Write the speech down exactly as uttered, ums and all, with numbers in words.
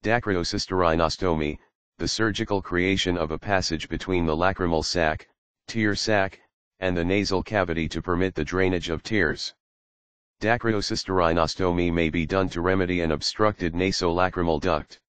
Dacryocystorhinostomy, the surgical creation of a passage between the lacrimal sac, tear sac, and the nasal cavity to permit the drainage of tears. Dacryocystorhinostomy may be done to remedy an obstructed nasolacrimal duct.